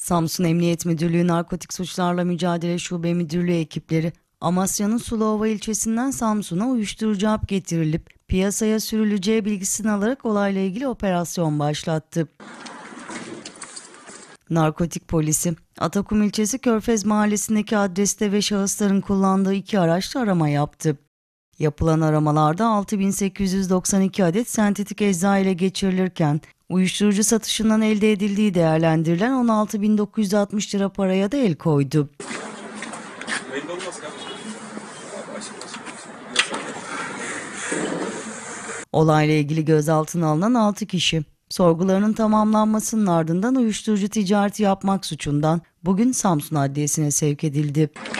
Samsun Emniyet Müdürlüğü Narkotik Suçlarla Mücadele Şube Müdürlüğü ekipleri Amasya'nın Suluova ilçesinden Samsun'a uyuşturucu hap getirilip piyasaya sürüleceği bilgisini alarak olayla ilgili operasyon başlattı. Narkotik polisi, Atakum ilçesi Körfez mahallesindeki adreste ve şahısların kullandığı 2 araçla arama yaptı. Yapılan aramalarda 6.892 adet sentetik ecza ile geçirilirken, uyuşturucu satışından elde edildiği değerlendirilen 16.960 lira paraya da el koydu. Olayla ilgili gözaltına alınan 6 kişi, sorgularının tamamlanmasının ardından uyuşturucu ticareti yapmak suçundan bugün Samsun Adliyesi'ne sevk edildi.